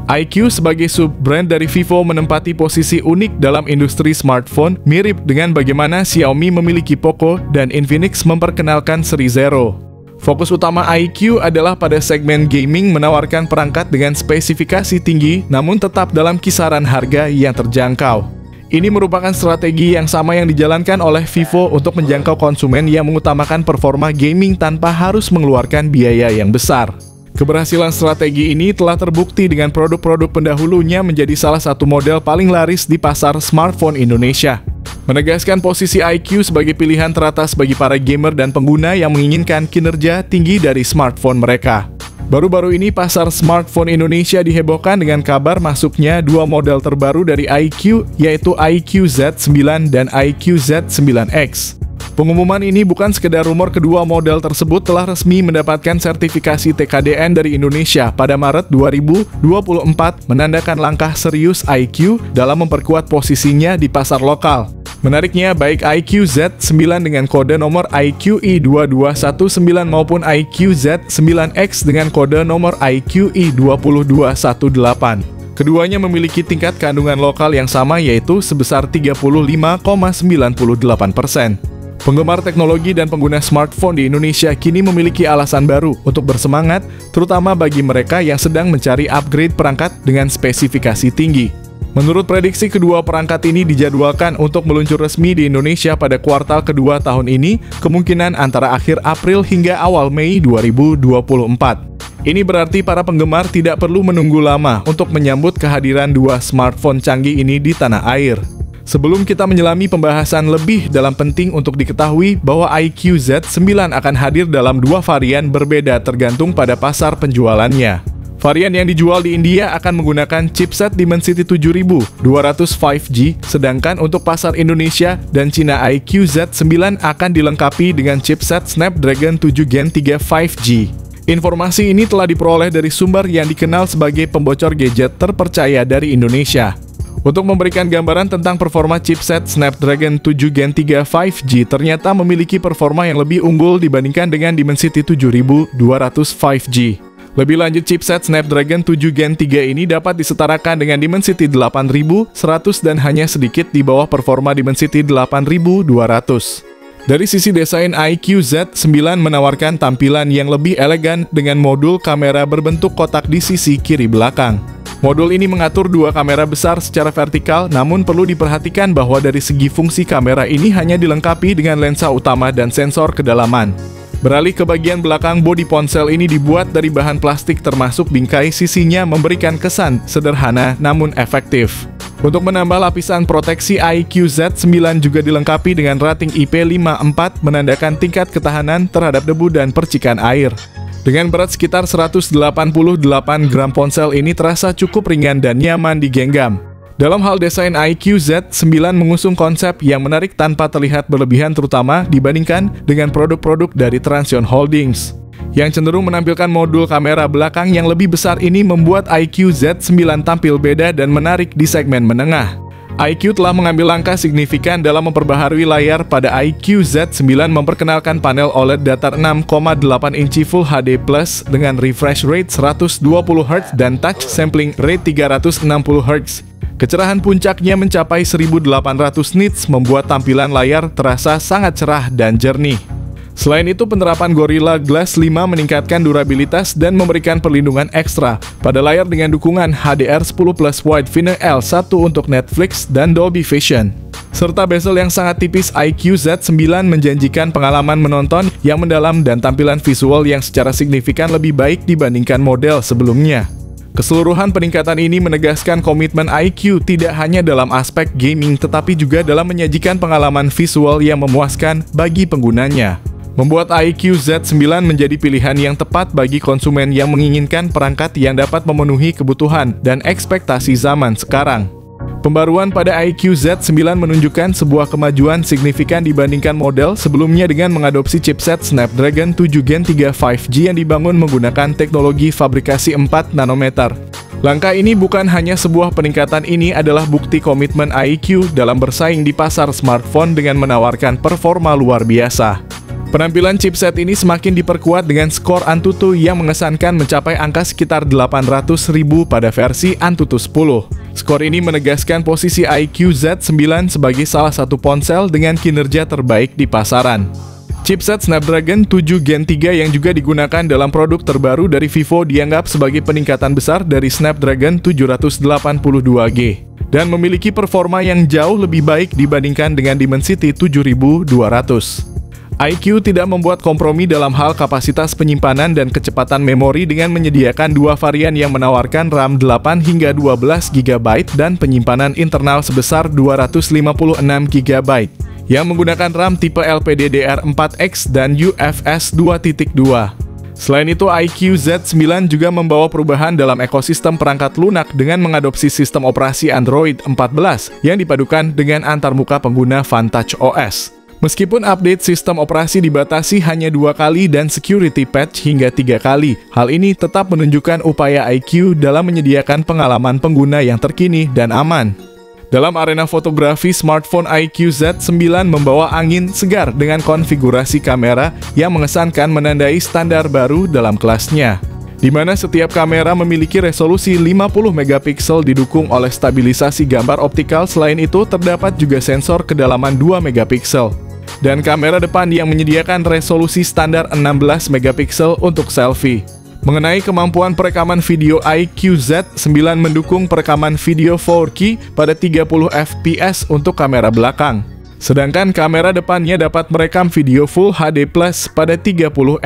iQOO sebagai sub-brand dari Vivo menempati posisi unik dalam industri smartphone, mirip dengan bagaimana Xiaomi memiliki Poco dan Infinix memperkenalkan seri Zero. Fokus utama iQOO adalah pada segmen gaming, menawarkan perangkat dengan spesifikasi tinggi namun tetap dalam kisaran harga yang terjangkau. Ini merupakan strategi yang sama yang dijalankan oleh Vivo untuk menjangkau konsumen yang mengutamakan performa gaming tanpa harus mengeluarkan biaya yang besar. Keberhasilan strategi ini telah terbukti dengan produk-produk pendahulunya menjadi salah satu model paling laris di pasar smartphone Indonesia. Menegaskan posisi iQOO sebagai pilihan teratas bagi para gamer dan pengguna yang menginginkan kinerja tinggi dari smartphone mereka. Baru-baru ini pasar smartphone Indonesia dihebohkan dengan kabar masuknya dua model terbaru dari iQOO, yaitu iQOO Z9 dan iQOO Z9X. Pengumuman ini bukan sekedar rumor, kedua model tersebut telah resmi mendapatkan sertifikasi TKDN dari Indonesia pada Maret 2024, menandakan langkah serius iQOO dalam memperkuat posisinya di pasar lokal. Menariknya, baik iQOO Z9 dengan kode nomor IQE2219 maupun iQOO Z9X dengan kode nomor IQE20218. Keduanya memiliki tingkat kandungan lokal yang sama, yaitu sebesar 35,98%. Penggemar teknologi dan pengguna smartphone di Indonesia kini memiliki alasan baru untuk bersemangat, terutama bagi mereka yang sedang mencari upgrade perangkat dengan spesifikasi tinggi. Menurut prediksi, kedua perangkat ini dijadwalkan untuk meluncur resmi di Indonesia pada kuartal kedua tahun ini, kemungkinan antara akhir April hingga awal Mei 2024. Ini berarti para penggemar tidak perlu menunggu lama untuk menyambut kehadiran dua smartphone canggih ini di tanah air. Sebelum kita menyelami pembahasan lebih dalam, penting untuk diketahui bahwa iQOO Z9 akan hadir dalam dua varian berbeda tergantung pada pasar penjualannya. Varian yang dijual di India akan menggunakan chipset Dimensity 7200 5G, sedangkan untuk pasar Indonesia dan Cina iQOO Z9 akan dilengkapi dengan chipset Snapdragon 7 Gen 3 5G. Informasi ini telah diperoleh dari sumber yang dikenal sebagai pembocor gadget terpercaya dari Indonesia. Untuk memberikan gambaran tentang performa chipset Snapdragon 7 Gen 3 5G ternyata memiliki performa yang lebih unggul dibandingkan dengan Dimensity 7200 5G. Lebih lanjut, chipset Snapdragon 7 Gen 3 ini dapat disetarakan dengan Dimensity 8100 dan hanya sedikit di bawah performa Dimensity 8200. Dari sisi desain, iQOO Z9 menawarkan tampilan yang lebih elegan dengan modul kamera berbentuk kotak di sisi kiri belakang. Modul ini mengatur dua kamera besar secara vertikal, namun perlu diperhatikan bahwa dari segi fungsi kamera ini hanya dilengkapi dengan lensa utama dan sensor kedalaman. Beralih ke bagian belakang, bodi ponsel ini dibuat dari bahan plastik termasuk bingkai sisinya memberikan kesan sederhana namun efektif. Untuk menambah lapisan proteksi, iQOO Z9 juga dilengkapi dengan rating IP54 menandakan tingkat ketahanan terhadap debu dan percikan air. Dengan berat sekitar 188 gram, ponsel ini terasa cukup ringan dan nyaman digenggam. Dalam hal desain, iQOO Z9 mengusung konsep yang menarik tanpa terlihat berlebihan, terutama dibandingkan dengan produk-produk dari Transsion Holdings. Yang cenderung menampilkan modul kamera belakang yang lebih besar ini membuat iQOO Z9 tampil beda dan menarik di segmen menengah. iQOO telah mengambil langkah signifikan dalam memperbaharui layar. Pada iQOO Z9 memperkenalkan panel OLED datar 6,8 inci Full HD Plus dengan refresh rate 120 Hz dan touch sampling rate 360 Hz. Kecerahan puncaknya mencapai 1800 nits, membuat tampilan layar terasa sangat cerah dan jernih. Selain itu, penerapan Gorilla Glass 5 meningkatkan durabilitas dan memberikan perlindungan ekstra pada layar dengan dukungan HDR10+ Wide View L1 untuk Netflix dan Dolby Vision. Serta bezel yang sangat tipis, iQOO Z9 menjanjikan pengalaman menonton yang mendalam dan tampilan visual yang secara signifikan lebih baik dibandingkan model sebelumnya. Keseluruhan peningkatan ini menegaskan komitmen iQOO tidak hanya dalam aspek gaming tetapi juga dalam menyajikan pengalaman visual yang memuaskan bagi penggunanya. Membuat iQOO Z9 menjadi pilihan yang tepat bagi konsumen yang menginginkan perangkat yang dapat memenuhi kebutuhan dan ekspektasi zaman sekarang. Pembaruan pada iQOO Z9 menunjukkan sebuah kemajuan signifikan dibandingkan model sebelumnya dengan mengadopsi chipset Snapdragon 7 Gen 3 5G yang dibangun menggunakan teknologi fabrikasi 4 nanometer. Langkah ini bukan hanya sebuah peningkatan, ini adalah bukti komitmen iQOO dalam bersaing di pasar smartphone dengan menawarkan performa luar biasa. Penampilan chipset ini semakin diperkuat dengan skor Antutu yang mengesankan mencapai angka sekitar 800.000 pada versi Antutu 10. Skor ini menegaskan posisi iQOO Z9 sebagai salah satu ponsel dengan kinerja terbaik di pasaran. Chipset Snapdragon 7 Gen 3 yang juga digunakan dalam produk terbaru dari Vivo dianggap sebagai peningkatan besar dari Snapdragon 782G dan memiliki performa yang jauh lebih baik dibandingkan dengan Dimensity 7200. iQOO tidak membuat kompromi dalam hal kapasitas penyimpanan dan kecepatan memori dengan menyediakan dua varian yang menawarkan RAM 8 hingga 12 GB dan penyimpanan internal sebesar 256 GB yang menggunakan RAM tipe LPDDR4X dan UFS 2.2. Selain itu, iQOO Z9 juga membawa perubahan dalam ekosistem perangkat lunak dengan mengadopsi sistem operasi Android 14 yang dipadukan dengan antarmuka pengguna Vantage OS. Meskipun update sistem operasi dibatasi hanya 2 kali dan security patch hingga 3 kali, hal ini tetap menunjukkan upaya iQOO dalam menyediakan pengalaman pengguna yang terkini dan aman. Dalam arena fotografi, smartphone iQOO Z9 membawa angin segar dengan konfigurasi kamera yang mengesankan menandai standar baru dalam kelasnya, di mana setiap kamera memiliki resolusi 50 megapiksel didukung oleh stabilisasi gambar optikal. Selain itu, terdapat juga sensor kedalaman 2 megapiksel. Dan kamera depan yang menyediakan resolusi standar 16 megapiksel untuk selfie. Mengenai kemampuan perekaman video, iQOO Z9 mendukung perekaman video 4K pada 30 fps untuk kamera belakang. Sedangkan kamera depannya dapat merekam video Full HD+ pada 30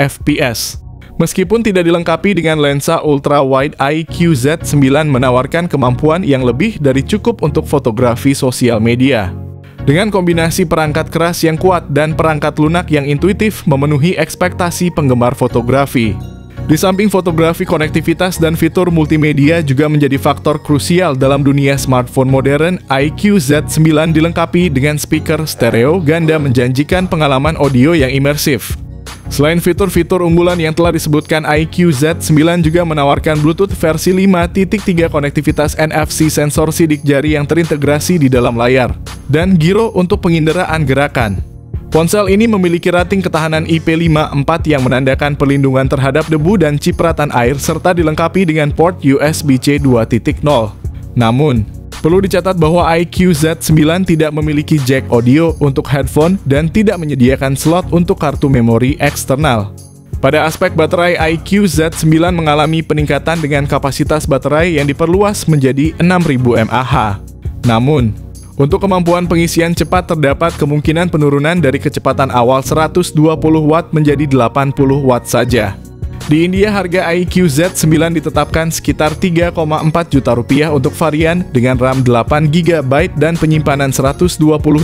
fps. Meskipun tidak dilengkapi dengan lensa ultra-wide, iQOO Z9 menawarkan kemampuan yang lebih dari cukup untuk fotografi sosial media. Dengan kombinasi perangkat keras yang kuat dan perangkat lunak yang intuitif memenuhi ekspektasi penggemar fotografi. Di samping fotografi, konektivitas dan fitur multimedia juga menjadi faktor krusial dalam dunia smartphone modern. iQOO Z9 dilengkapi dengan speaker stereo ganda menjanjikan pengalaman audio yang imersif. Selain fitur-fitur unggulan yang telah disebutkan, iQOO Z9 juga menawarkan Bluetooth versi 5.3, konektivitas NFC, sensor sidik jari yang terintegrasi di dalam layar, dan giro untuk penginderaan gerakan. Ponsel ini memiliki rating ketahanan IP54 yang menandakan perlindungan terhadap debu dan cipratan air, serta dilengkapi dengan port USB-C 2.0. Namun, perlu dicatat bahwa iQOO Z9 tidak memiliki jack audio untuk headphone dan tidak menyediakan slot untuk kartu memori eksternal. Pada aspek baterai, iQOO Z9 mengalami peningkatan dengan kapasitas baterai yang diperluas menjadi 6000 mAh. Namun, untuk kemampuan pengisian cepat terdapat kemungkinan penurunan dari kecepatan awal 120 Watt menjadi 80 Watt saja. Di India, harga iQOO Z9 ditetapkan sekitar 3,4 juta rupiah untuk varian dengan RAM 8 GB dan penyimpanan 128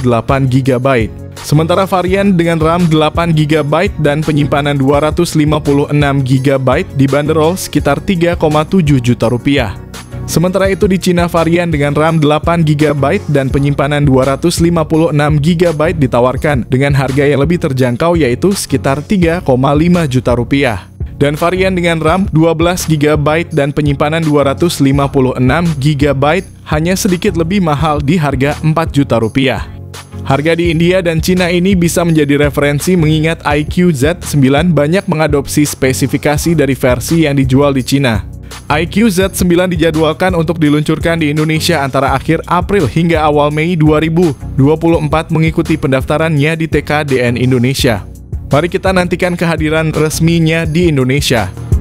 GB. Sementara varian dengan RAM 8 GB dan penyimpanan 256 GB dibanderol sekitar 3,7 juta rupiah. Sementara itu di Cina, varian dengan RAM 8 GB dan penyimpanan 256 GB ditawarkan dengan harga yang lebih terjangkau, yaitu sekitar 3,5 juta rupiah. Dan varian dengan RAM 12 GB dan penyimpanan 256 GB hanya sedikit lebih mahal di harga 4 juta rupiah. Harga di India dan Cina ini bisa menjadi referensi mengingat iQOO Z9 banyak mengadopsi spesifikasi dari versi yang dijual di Cina. iQOO Z9 dijadwalkan untuk diluncurkan di Indonesia antara akhir April hingga awal Mei 2024 mengikuti pendaftarannya di TKDN Indonesia. Mari kita nantikan kehadiran resminya di Indonesia.